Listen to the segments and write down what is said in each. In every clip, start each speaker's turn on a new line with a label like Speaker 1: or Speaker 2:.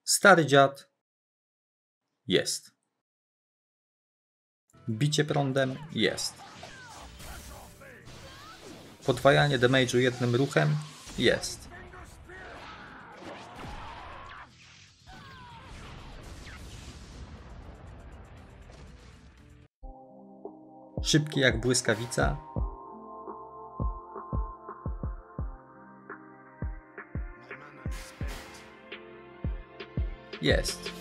Speaker 1: Stary dziad jest. Bicie prądem jest. Podwajanie damage'u jednym ruchem jest. Szybki jak błyskawica jest.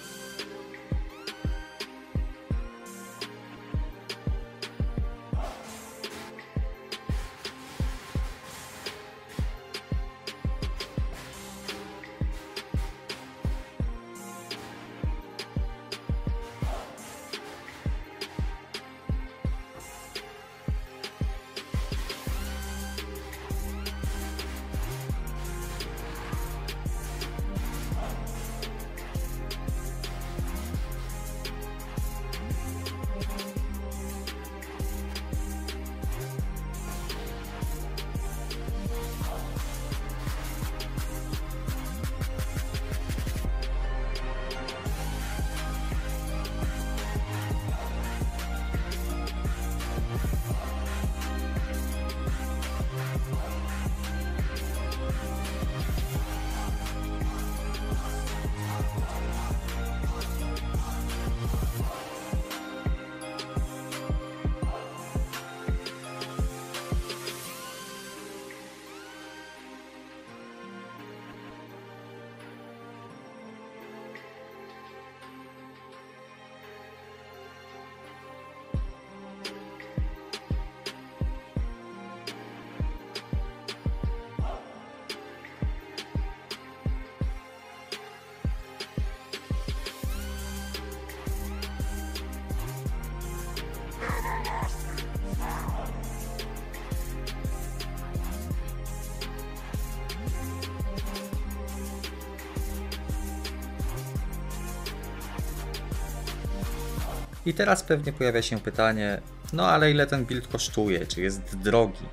Speaker 1: I teraz pewnie pojawia się pytanie, no ale ile ten build kosztuje, czy jest drogi?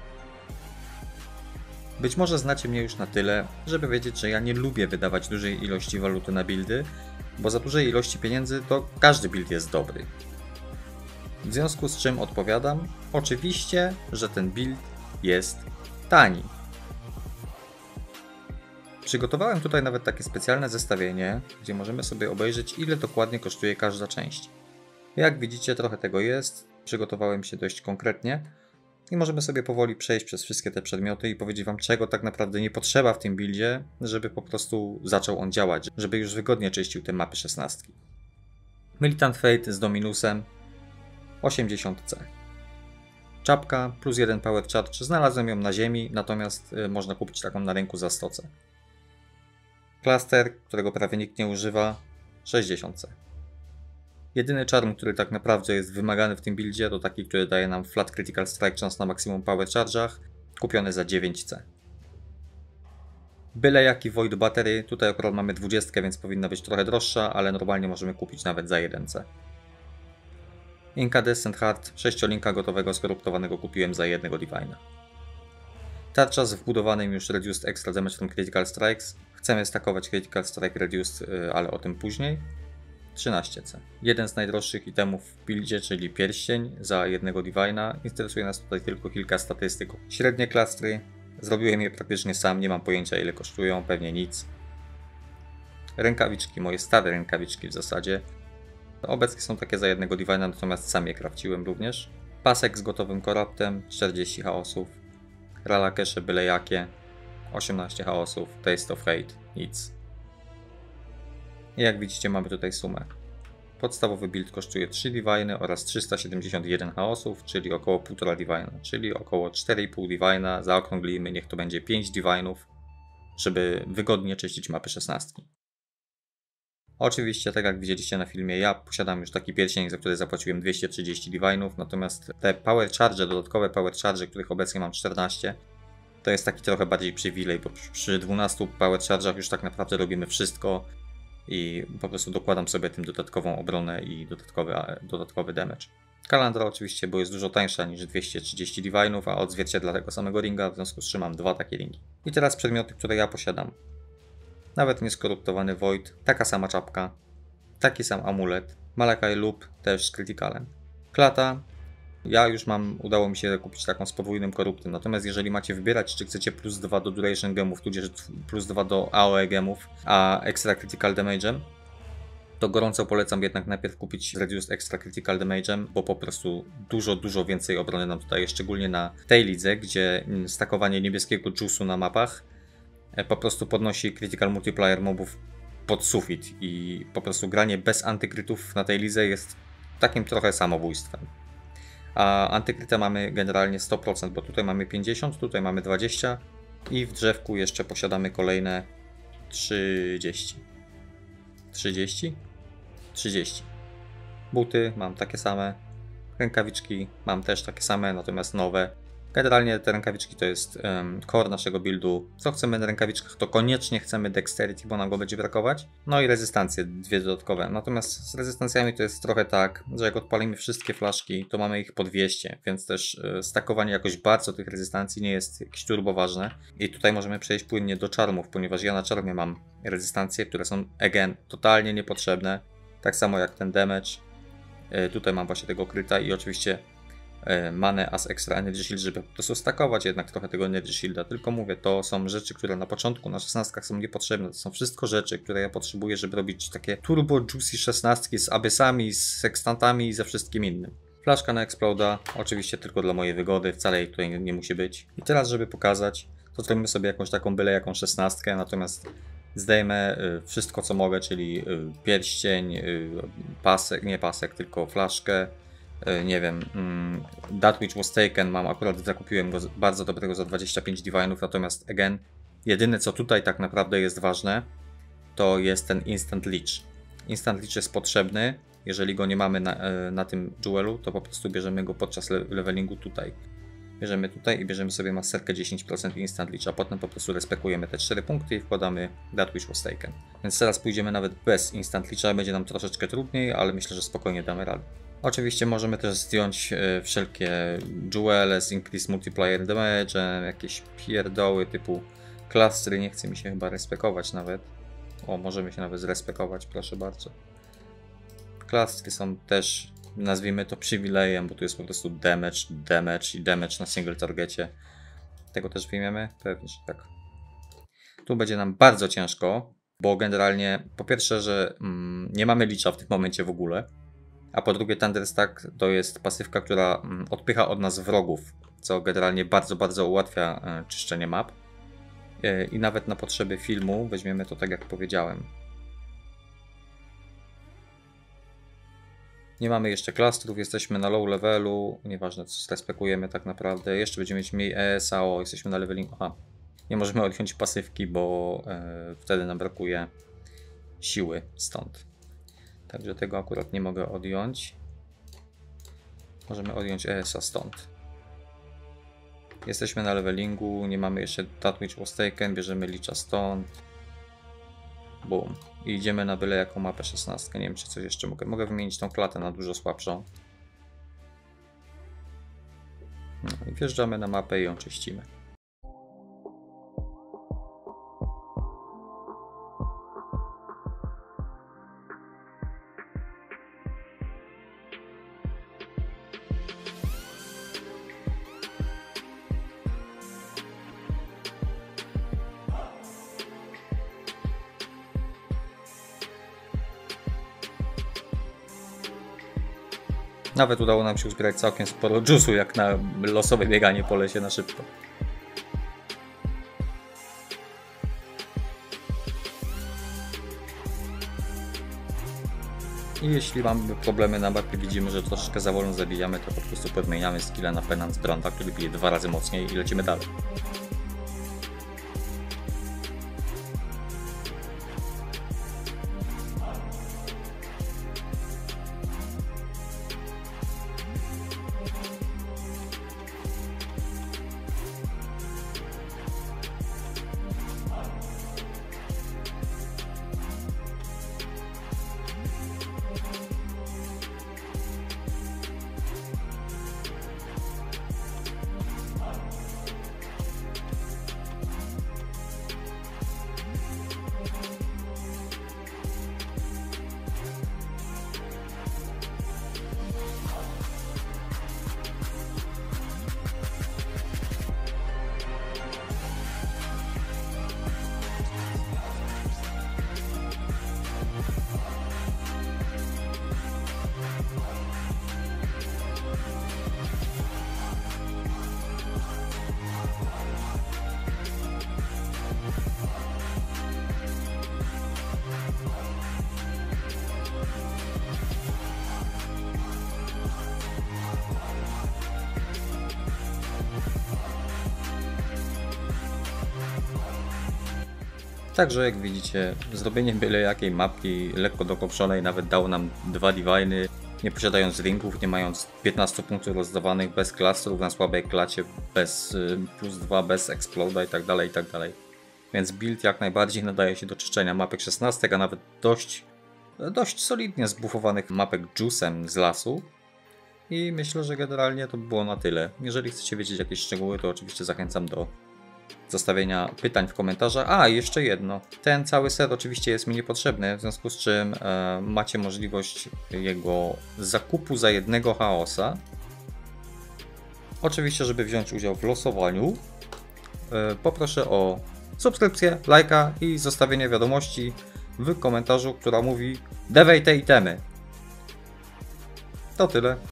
Speaker 1: Być może znacie mnie już na tyle, żeby wiedzieć, że ja nie lubię wydawać dużej ilości waluty na buildy, bo za dużej ilości pieniędzy to każdy build jest dobry. W związku z czym odpowiadam, oczywiście, że ten build jest tani. Przygotowałem tutaj nawet takie specjalne zestawienie, gdzie możemy sobie obejrzeć, ile dokładnie kosztuje każda część. Jak widzicie, trochę tego jest, przygotowałem się dość konkretnie i możemy sobie powoli przejść przez wszystkie te przedmioty i powiedzieć wam, czego tak naprawdę nie potrzeba w tym buildzie, żeby po prostu zaczął on działać, żeby już wygodnie czyścił te mapy 16. Militant Fate z Dominusem 80C. Czapka plus 1 Power Charge, znalazłem ją na ziemi, natomiast można kupić taką na rynku za 100C. Cluster, którego prawie nikt nie używa, 60C. Jedyny charm, który tak naprawdę jest wymagany w tym buildzie, to taki, który daje nam Flat Critical Strike Chance na maksimum Power Charge'ach, kupiony za 9C. Byle jaki Void Battery, tutaj akurat mamy 20, więc powinna być trochę droższa, ale normalnie możemy kupić nawet za 1C. Incandescent Heart, 6-linka gotowego skoruptowanego kupiłem za 1 Divina. Tarcza z wbudowanym już Reduced Extra Damage from Critical Strikes. Chcemy stakować Critical Strike Reduced, ale o tym później. 13C. Jeden z najdroższych itemów w buildzie, czyli pierścień za 1 Divina. Interesuje nas tutaj tylko kilka statystyk. Średnie klastry. Zrobiłem je praktycznie sam, nie mam pojęcia ile kosztują, pewnie nic. Rękawiczki, moje stare rękawiczki w zasadzie. Obecnie są takie za 1 Divina, natomiast sam je krawciłem również. Pasek z gotowym corruptem, 40 chaosów. Ralakesze byle jakie, 18 chaosów. Taste of Fate, nic. I jak widzicie, mamy tutaj sumę. Podstawowy build kosztuje 3 Diviny oraz 371 chaosów, czyli około 1,5 Divina, czyli około 4,5 Divina. Zaokrąglimy, niech to będzie 5 Divinów, żeby wygodnie czyścić mapy 16. Oczywiście, tak jak widzieliście na filmie, ja posiadam już taki pierścień, za który zapłaciłem 230 Divinów, natomiast te Power Charge, dodatkowe Power Charge, których obecnie mam 14, to jest taki trochę bardziej przywilej, bo przy 12 Power Charge'ach już tak naprawdę robimy wszystko i po prostu dokładam sobie tym dodatkową obronę i dodatkowy damage. Kalandra oczywiście, bo jest dużo tańsza niż 230 Divinów, a odzwierciedla tego samego ringa, w związku z czym mam dwa takie ringi. I teraz przedmioty, które ja posiadam. Nawet nieskoruptowany Void, taka sama czapka, taki sam amulet. Malakai lub też z Criticalem. Klata, ja już udało mi się kupić taką z podwójnym koruptem, natomiast jeżeli macie wybierać, czy chcecie plus 2 do duration gemów, tudzież plus 2 do AOE gemów, a extra critical damage'em, to gorąco polecam jednak najpierw kupić Reduced Extra Critical Damage'em, bo po prostu dużo więcej obrony nam tutaj, szczególnie na tej lidze, gdzie stakowanie niebieskiego juice'u na mapach po prostu podnosi Critical Multiplier mobów pod sufit i po prostu granie bez antykrytów na tej lidze jest takim trochę samobójstwem. A antykryta mamy generalnie 100%, bo tutaj mamy 50, tutaj mamy 20 i w drzewku jeszcze posiadamy kolejne 30. 30. Buty mam takie same, rękawiczki mam też takie same, natomiast nowe. Generalnie te rękawiczki to jest core naszego buildu. Co chcemy na rękawiczkach, to koniecznie chcemy dexterity, bo nam go będzie brakować. No i rezystancje, 2 dodatkowe. Natomiast z rezystancjami to jest trochę tak, że jak odpalimy wszystkie flaszki, to mamy ich po 200, więc też stakowanie jakoś bardzo tych rezystancji nie jest jakieś turbo ważne. I tutaj możemy przejść płynnie do czarmów, ponieważ ja na czarmie mam rezystancje, które są, again, totalnie niepotrzebne. Tak samo jak ten damage. Tutaj mam właśnie tego kryta i oczywiście manę as extra energy shield, żeby po prostu stakować jednak trochę tego energy shielda. Tylko mówię, to są rzeczy, które na początku na 16 są niepotrzebne. To są wszystko rzeczy, które ja potrzebuję, żeby robić takie turbo juicy 16 z abyssami, z sextantami i ze wszystkim innym. Flaszka na exploda, oczywiście tylko dla mojej wygody, wcale jej tutaj nie musi być. I teraz, żeby pokazać, to zrobimy sobie jakąś taką byle jaką 16, natomiast zdejmę wszystko co mogę, czyli pierścień, pasek, nie pasek, tylko flaszkę. Nie wiem, That Which Was Taken mam, akurat zakupiłem go bardzo dobrego za 25 divine'ów, natomiast again, jedyne co tutaj tak naprawdę jest ważne, to jest ten Instant Leech. Instant Leech jest potrzebny, jeżeli go nie mamy na tym jewelu, to po prostu bierzemy go podczas levelingu tutaj. Bierzemy tutaj i bierzemy sobie masterkę 10% Instant Leech, a potem po prostu respekujemy te 4 punkty i wkładamy That Which Was Taken. Więc teraz pójdziemy nawet bez Instant Leecha, będzie nam troszeczkę trudniej, ale myślę, że spokojnie damy radę. Oczywiście możemy też zdjąć wszelkie jewele z Increase Multiplier Damage, jakieś pierdoły typu klastry, nie chce mi się chyba respekować nawet. O, możemy się nawet zrespekować, proszę bardzo. Klastry są też, nazwijmy to przywilejem, bo tu jest po prostu damage na single targecie. Tego też wyjmiemy? Pewnie, że tak. Tu będzie nam bardzo ciężko, bo generalnie po pierwsze, że nie mamy Leecha w tym momencie w ogóle. A po drugie Thunderstack to jest pasywka, która odpycha od nas wrogów, co generalnie bardzo ułatwia czyszczenie map. I nawet na potrzeby filmu weźmiemy to tak jak powiedziałem. Nie mamy jeszcze klastrów, jesteśmy na low levelu, nieważne co zrespekujemy tak naprawdę. Jeszcze będziemy mieć mniej ESAO, jesteśmy na levelingu. Aha, nie możemy odjąć pasywki, bo wtedy nam brakuje siły stąd. Także tego akurat nie mogę odjąć. Możemy odjąć ESA stąd. Jesteśmy na levelingu, nie mamy jeszcze That Which Was Taken, bierzemy Leecha stąd. Boom. I idziemy na byle jaką mapę 16. Nie wiem czy coś jeszcze mogę. Mogę wymienić tą klatę na dużo słabszą. No i wjeżdżamy na mapę i ją czyścimy. Nawet udało nam się uzbierać całkiem sporo juice'u, jak na losowe bieganie po lesie na szybko. I jeśli mamy problemy na mapie, widzimy, że troszeczkę za wolno zabijamy, to po prostu podmieniamy skilla na Penance Branda, który bije 2 razy mocniej i lecimy dalej. Także jak widzicie, zrobienie byle jakiej mapki lekko dokopszonej nawet dało nam 2 diviny, nie posiadając ringów, nie mając 15 punktów rozdawanych, bez klastrów na słabej klacie, bez +2, bez exploda itd. Więc build jak najbardziej nadaje się do czyszczenia mapek 16, a nawet dość solidnie zbufowanych mapek juice'em z lasu. I myślę, że generalnie to by było na tyle. Jeżeli chcecie wiedzieć jakieś szczegóły, to oczywiście zachęcam do zostawienia pytań w komentarzach. A, jeszcze jedno. Ten cały set oczywiście jest mi niepotrzebny, w związku z czym macie możliwość jego zakupu za jednego chaosa. Oczywiście, żeby wziąć udział w losowaniu, poproszę o subskrypcję, lajka i zostawienie wiadomości w komentarzu, która mówi: dawaj te itemy. To tyle.